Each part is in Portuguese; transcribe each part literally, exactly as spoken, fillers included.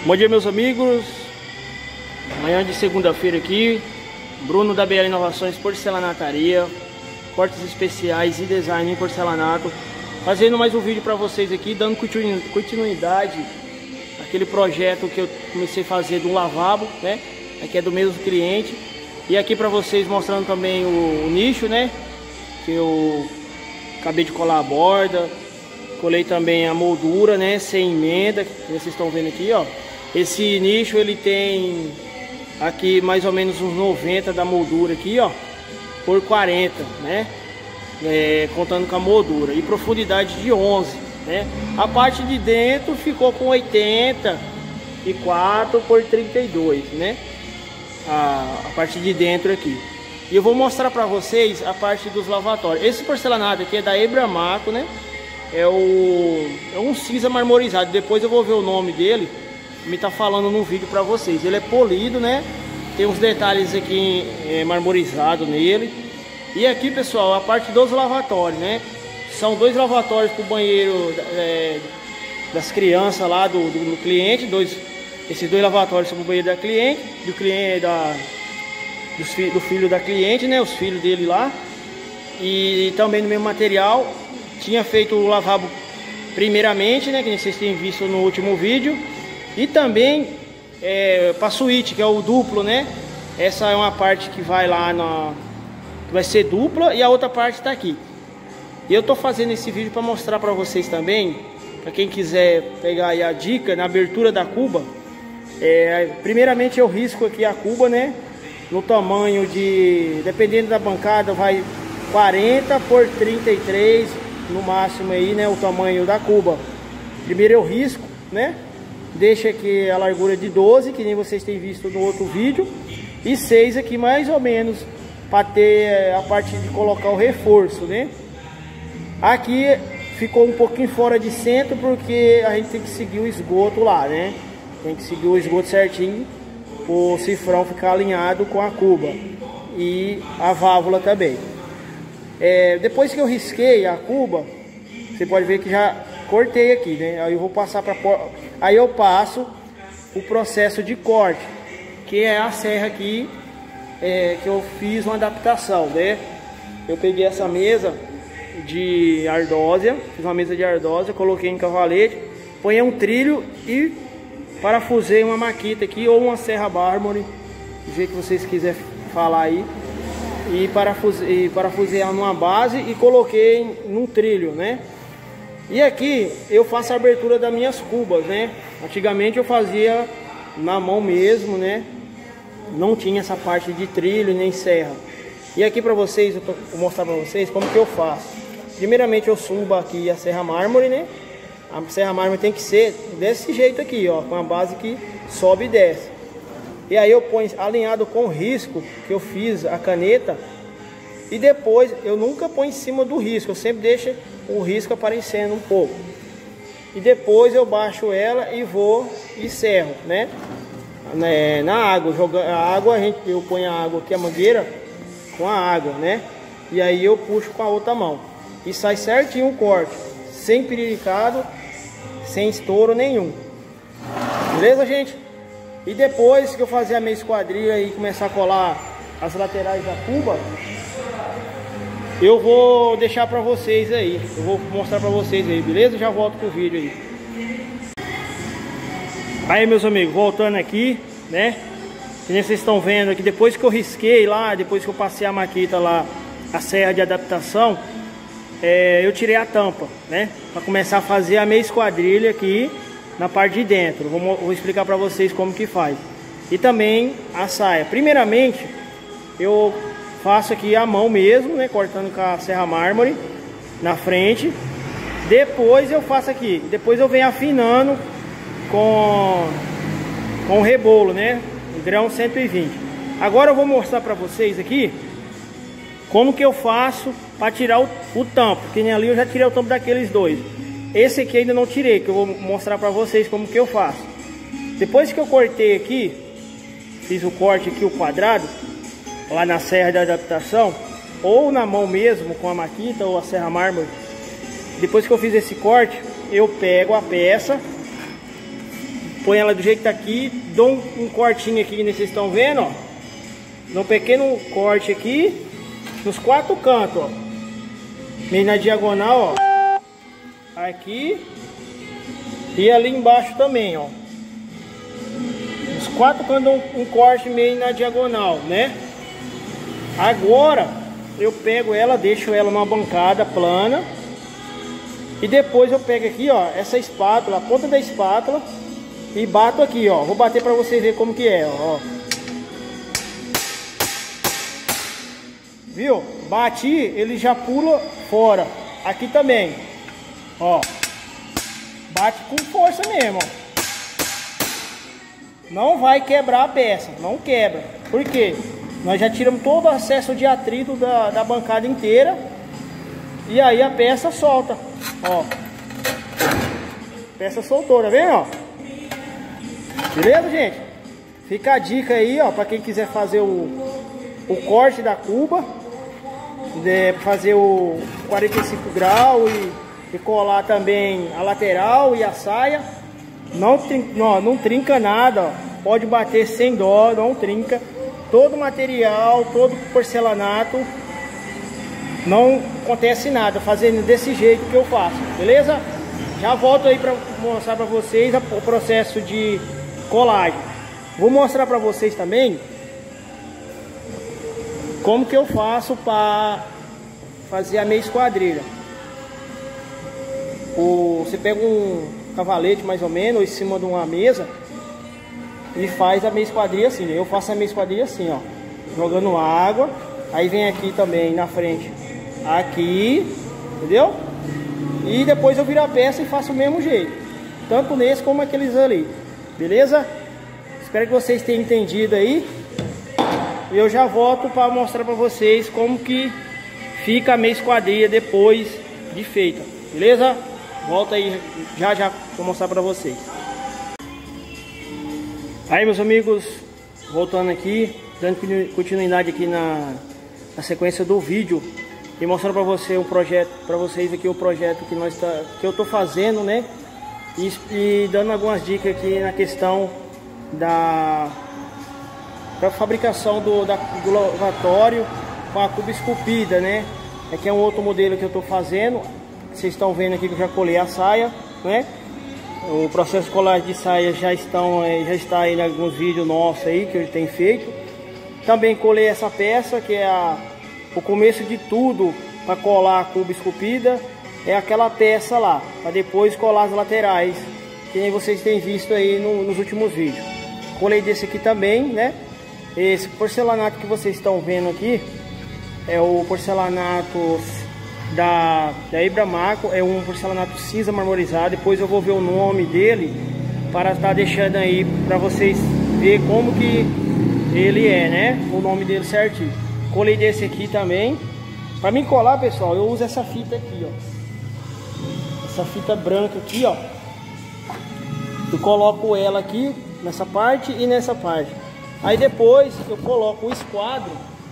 Bom dia, meus amigos. Manhã de segunda-feira aqui, Bruno da B L Inovações Porcelanataria, cortes especiais e design em porcelanato, fazendo mais um vídeo para vocês aqui, dando continuidade àquele projeto que eu comecei a fazer do lavabo, né? Aqui é do mesmo cliente. E aqui para vocês mostrando também o, o nicho, né? Que eu acabei de colar a borda, colei também a moldura, né? Sem emenda, que vocês estão vendo aqui, ó. Esse nicho ele tem aqui mais ou menos uns noventa da moldura aqui, ó, por quarenta, né? É, contando com a moldura, e profundidade de onze, né? A parte de dentro ficou com oitenta e quatro por trinta e dois, né? A, a parte de dentro aqui. E eu vou mostrar para vocês a parte dos lavatórios. Esse porcelanato aqui é da Ebramaco, né? É o é um cinza marmorizado. Depois eu vou ver o nome dele, me tá falando no vídeo para vocês. Ele é polido, né? Tem uns detalhes aqui é, marmorizado nele. E aqui, pessoal, a parte dos lavatórios, né? São dois lavatórios para o banheiro é, das crianças lá do, do, do cliente. Dois, esses dois lavatórios são para o banheiro da cliente, do cliente da dos fi, do filho da cliente, né? Os filhos dele lá. E também no mesmo material. Tinha feito o lavabo primeiramente, né? Que vocês têm visto no último vídeo. E também é, para suíte, que é o duplo, né? Essa é uma parte que vai lá na, que vai ser dupla, e a outra parte está aqui. E eu tô fazendo esse vídeo para mostrar para vocês também, para quem quiser pegar aí a dica na abertura da cuba. É, primeiramente eu risco aqui a cuba, né? No tamanho de, dependendo da bancada, vai quarenta por trinta e três no máximo aí, né? O tamanho da cuba. Primeiro eu risco, né? Deixa aqui a largura de doze, que nem vocês têm visto no outro vídeo, e seis aqui mais ou menos, para ter a parte de colocar o reforço, né? Aqui ficou um pouquinho fora de centro, porque a gente tem que seguir o esgoto lá, né? Tem que seguir o esgoto certinho, o cifrão ficar alinhado com a cuba e a válvula também. É, depois que eu risquei a cuba, você pode ver que já cortei aqui, né? Aí eu vou passar para aí eu passo o processo de corte, que é a serra aqui, é, que eu fiz uma adaptação, né? Eu peguei essa mesa de ardósia, fiz uma mesa de ardósia, coloquei em cavalete, ponhei um trilho e parafusei uma maquita aqui, ou uma serra mármore, do jeito que vocês quiserem falar aí, e parafusei, e parafusei ela numa base e coloquei num trilho, né? E aqui eu faço a abertura das minhas cubas, né? Antigamente eu fazia na mão mesmo, né? Não tinha essa parte de trilho nem serra. E aqui para vocês, eu tô, vou mostrar para vocês como que eu faço. Primeiramente eu subo aqui a serra mármore, né? A serra mármore tem que ser desse jeito aqui, ó, com a base que sobe e desce. E aí eu ponho alinhado com o risco que eu fiz a caneta. E depois eu nunca ponho em cima do risco, eu sempre deixo o risco aparecendo um pouco. E depois eu baixo ela e vou e serro, né? Na água, jogando a água, a gente, eu ponho a água aqui, a mangueira com a água, né? E aí eu puxo com a outra mão. E sai certinho o corte, sem piricado, sem estouro nenhum. Beleza, gente? E depois que eu fazer a minha esquadrilha e começar a colar as laterais da cuba, eu vou deixar pra vocês aí. Eu vou mostrar pra vocês aí, beleza? Já volto com o vídeo aí. Aí, meus amigos, voltando aqui, né? Que nem vocês estão vendo aqui, depois que eu risquei lá, depois que eu passei a maquita lá, a serra de adaptação, é, eu tirei a tampa, né? Pra começar a fazer a minha esquadrilha aqui na parte de dentro. Vou, vou explicar pra vocês como que faz. E também a saia. Primeiramente, eu faço aqui a mão mesmo, né? Cortando com a serra mármore na frente. Depois eu faço aqui. Depois eu venho afinando com, com o rebolo, né? O grão cento e vinte. Agora eu vou mostrar para vocês aqui como que eu faço para tirar o, o tampo. Que nem ali eu já tirei o tampo daqueles dois. Esse aqui ainda não tirei, que eu vou mostrar para vocês como que eu faço. Depois que eu cortei aqui, fiz o corte aqui, o quadrado, lá na serra de adaptação, ou na mão mesmo com a maquita ou a serra mármore. Depois que eu fiz esse corte, eu pego a peça, põe ela do jeito que tá aqui, dou um, um cortinho aqui, que vocês estão vendo, ó. Dou um pequeno corte aqui, nos quatro cantos, ó. Meio na diagonal, ó. Aqui. E ali embaixo também, ó. Os quatro cantos dão um, um corte meio na diagonal, né? Agora, eu pego ela, deixo ela numa bancada plana. E depois eu pego aqui, ó, essa espátula, a ponta da espátula, e bato aqui, ó. Vou bater pra vocês verem como que é, ó. Viu? Bati, ele já pula fora. Aqui também, ó. Bate com força mesmo, ó. Não vai quebrar a peça, não quebra. Por quê? Nós já tiramos todo o excesso de atrito da, da bancada inteira. E aí a peça solta, ó. Peça soltou, tá vendo, ó? Beleza, gente? Fica a dica aí, ó, pra quem quiser fazer o, o corte da cuba, de fazer o quarenta e cinco graus e, e colar também a lateral e a saia. Não, não, não trinca nada, ó. Pode bater sem dó, não trinca. Todo o material, todo o porcelanato, não acontece nada fazendo desse jeito que eu faço, beleza? Já volto aí para mostrar para vocês o processo de colagem. Vou mostrar para vocês também como que eu faço para fazer a meia esquadrilha. O, você pega um cavalete mais ou menos em cima de uma mesa e faz a meia esquadrilha assim. Eu faço a meia esquadrilha assim, ó, jogando água. Aí vem aqui também na frente, aqui, entendeu? E depois eu viro a peça e faço o mesmo jeito, tanto nesse como aqueles ali, beleza? Espero que vocês tenham entendido aí. E eu já volto para mostrar para vocês como que fica a meia esquadrilha depois de feita, beleza? Volta aí, já já vou mostrar para vocês. Aí, meus amigos, voltando aqui, dando continuidade aqui na, na sequência do vídeo e mostrando para você um projeto, para vocês aqui o projeto que nós tá, que eu tô fazendo, né? E, e dando algumas dicas aqui na questão da, da fabricação do, da, do lavatório com a cuba esculpida, né? Aqui é um outro modelo que eu tô fazendo. Vocês estão vendo aqui que eu já colei a saia, né? O processo de colagem de saia já, estão, já está aí em alguns vídeos nossos aí que eu tenho feito. Também colei essa peça que é a, o começo de tudo para colar a cuba esculpida. É aquela peça lá, para depois colar as laterais, que nem vocês têm visto aí no, nos últimos vídeos. Colei desse aqui também, né? Esse porcelanato que vocês estão vendo aqui é o porcelanato da, da Ibramaco, é um porcelanato cinza marmorizado. Depois eu vou ver o nome dele para estar deixando aí para vocês ver como que ele é, né? O nome dele certinho. Colei desse aqui também. Para mim colar, pessoal, eu uso essa fita aqui, ó. Essa fita branca aqui, ó. Eu coloco ela aqui nessa parte e nessa parte. Aí depois eu coloco o esquadro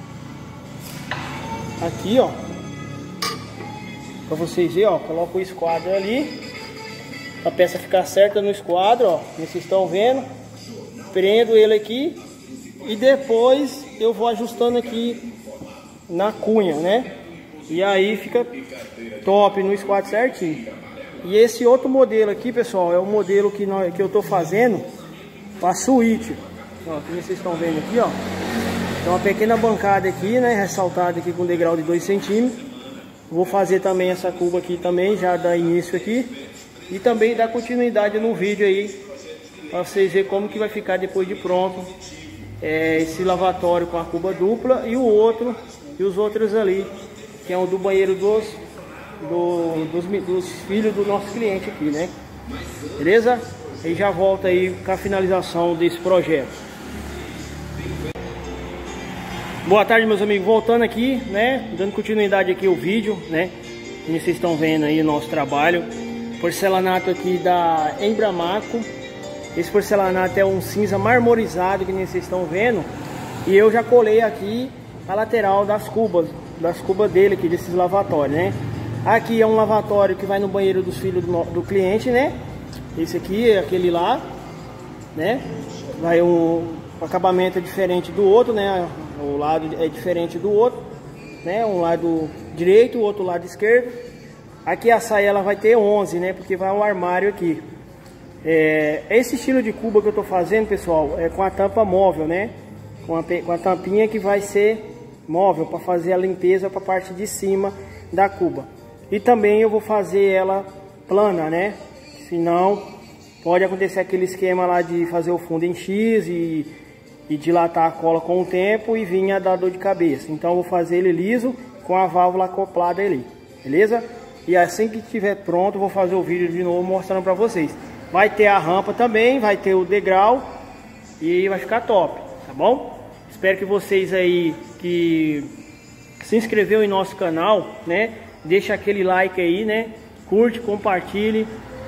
aqui, ó. Pra vocês verem, ó, coloco o esquadro ali, a peça ficar certa no esquadro, ó, como vocês estão vendo. Prendo ele aqui e depois eu vou ajustando aqui na cunha, né? E aí fica top no esquadro certinho. E esse outro modelo aqui, pessoal, é o modelo que, nós, que eu tô fazendo para suíte. Ó, como vocês estão vendo aqui, ó, tem uma pequena bancada aqui, né, ressaltada aqui com degrau de dois centímetros. Vou fazer também essa cuba aqui também, já dar início aqui. E também dar continuidade no vídeo aí, para vocês verem como que vai ficar depois de pronto. É, esse lavatório com a cuba dupla e o outro, e os outros ali, que é o do banheiro dos, do, dos, dos filhos do nosso cliente aqui, né? Beleza? E já volta aí com a finalização desse projeto. Boa tarde, meus amigos, voltando aqui, né, dando continuidade aqui ao vídeo, né, como vocês estão vendo aí o nosso trabalho. Porcelanato aqui da Ibramaco. Esse porcelanato é um cinza marmorizado, que nem vocês estão vendo. E eu já colei aqui a lateral das cubas, das cubas dele aqui, desses lavatórios, né. Aqui é um lavatório que vai no banheiro dos filhos do, do cliente, né. Esse aqui é aquele lá. né? Vai um, o acabamento é diferente do outro, né? O lado é diferente do outro, né? Um lado direito, o outro lado esquerdo. Aqui a saia ela vai ter onze, né? Porque vai um armário aqui. É, esse estilo de cuba que eu tô fazendo, pessoal, é com a tampa móvel, né? Com a, com a tampinha que vai ser móvel para fazer a limpeza para a parte de cima da cuba. E também eu vou fazer ela plana, né? Senão pode acontecer aquele esquema lá de fazer o fundo em X e, e dilatar a cola com o tempo e vir a dar dor de cabeça. Então eu vou fazer ele liso com a válvula acoplada ali, beleza? E assim que estiver pronto, vou fazer o vídeo de novo mostrando para vocês. Vai ter a rampa também, vai ter o degrau e vai ficar top, tá bom? Espero que vocês aí que se inscreveu em nosso canal, né? Deixa aquele like aí, né? Curte, compartilhe.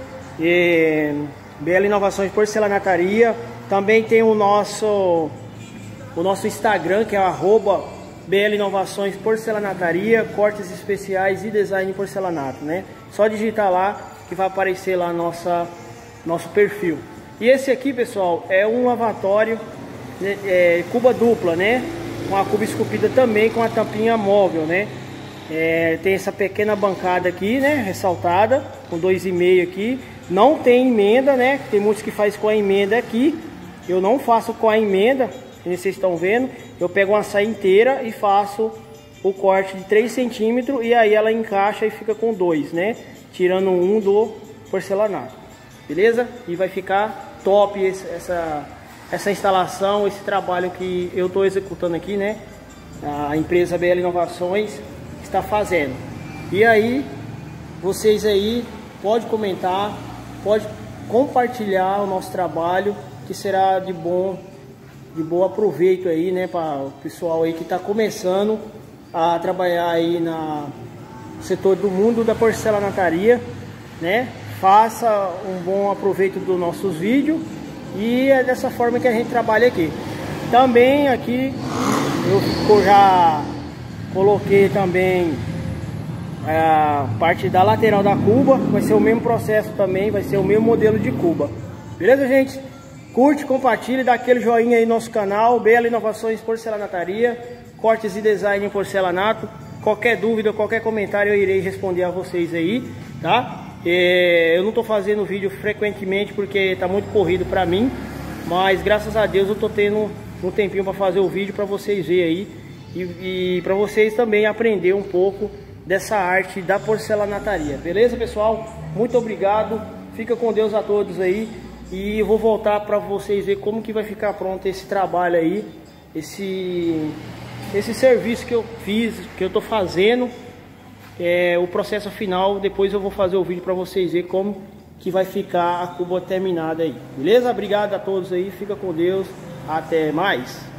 É, B L Inovações Porcelanataria. Também tem o nosso o nosso Instagram, que é arroba B L Inovações Porcelanataria, cortes especiais e design em porcelanato, né? Só digitar lá que vai aparecer lá nossa nosso perfil. E esse aqui, pessoal, é um lavatório, né, é, cuba dupla, né? Com a cuba esculpida também com a tampinha móvel, né? É, tem essa pequena bancada aqui, né? Ressaltada, com dois e meio aqui. Não tem emenda, né? Tem muitos que faz com a emenda aqui. Eu não faço com a emenda, como vocês estão vendo. Eu pego uma saia inteira e faço o corte de três centímetros e aí ela encaixa e fica com dois, né? Tirando um do porcelanato, beleza? E vai ficar top esse, essa, essa instalação, esse trabalho que eu estou executando aqui, né? A empresa B L Inovações está fazendo. E aí, vocês aí pode comentar, pode compartilhar o nosso trabalho, que será de bom, de bom aproveito aí, né, para o pessoal aí que está começando a trabalhar aí na no setor do mundo da porcelanataria, né? Faça um bom aproveito dos nossos vídeos e é dessa forma que a gente trabalha aqui. Também aqui eu já coloquei também a parte da lateral da cuba, vai ser o mesmo processo também, vai ser o mesmo modelo de cuba. Beleza, gente? Curte, compartilhe, dá aquele joinha aí no nosso canal, B L Inovações Porcelanataria, cortes e design em porcelanato. Qualquer dúvida, qualquer comentário eu irei responder a vocês aí, tá? É, eu não tô fazendo vídeo frequentemente porque tá muito corrido pra mim, mas graças a Deus eu tô tendo um tempinho para fazer o vídeo para vocês verem aí e, e para vocês também aprender um pouco dessa arte da porcelanataria. Beleza, pessoal? Muito obrigado. Fica com Deus a todos aí e eu vou voltar para vocês ver como que vai ficar pronto esse trabalho aí, esse esse serviço que eu fiz, que eu tô fazendo, é, o processo final. Depois eu vou fazer o vídeo para vocês ver como que vai ficar a cuba terminada aí. Beleza? Obrigado a todos aí. Fica com Deus. Até mais.